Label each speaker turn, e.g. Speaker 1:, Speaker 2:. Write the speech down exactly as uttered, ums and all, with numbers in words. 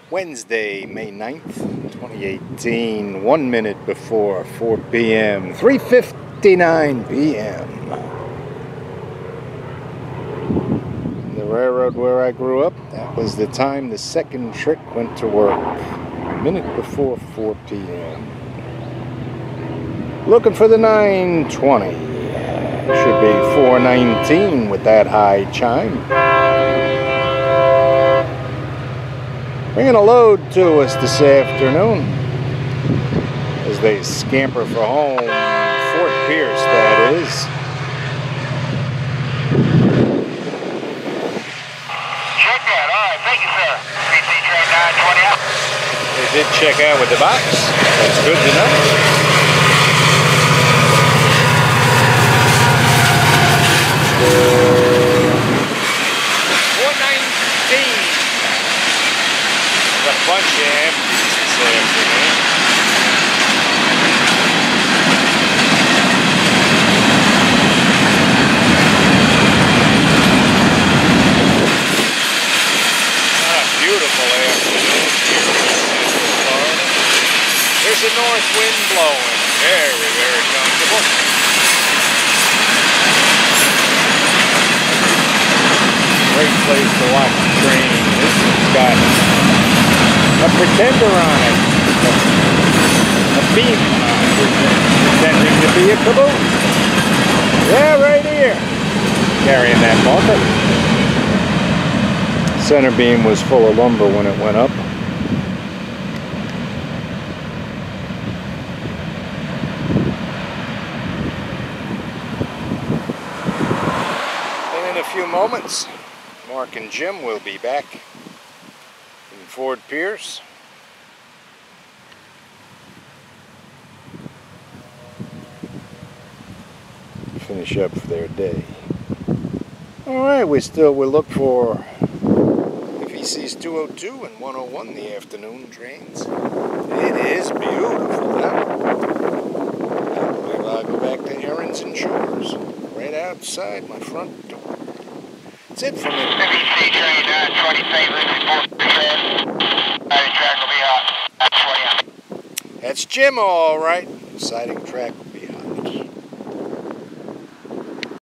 Speaker 1: Wednesday, May ninth, twenty eighteen, one minute before four P M, three fifty-nine P M The railroad where I grew up, that was the time the second trick went to work, a minute before four P M Looking for the nine twenty, should be four nineteen with that high chime. Bringing a load to us this afternoon as they scamper for home, Fort Pierce that is.
Speaker 2: Check that, alright, thank you sir. P C train nine twenty out.
Speaker 1: They did check out with the box, that's good to know. four nineteen. A bunch of empties this afternoon. What a beautiful afternoon here in Central Florida. There's a north wind blowing, very, very comfortable. Great place to watch the train. This one's got a pretender on it, a beam on it, pretending to be a caboose. Yeah, right here, carrying that bumper. Center beam was full of lumber when it went up. And in a few moments, Mark and Jim will be back in Fort Pierce. Finish up for their day. Alright, we still will look for F E Cs two oh two and one oh one, the afternoon trains. It is beautiful now. I believe I'll go back to Errands and Shores, right outside my front door. That's it for me.
Speaker 2: F E C train nine twenty favors report percent. Siding track will be hot. That's twenty.
Speaker 1: That's Jim, all right. Siding track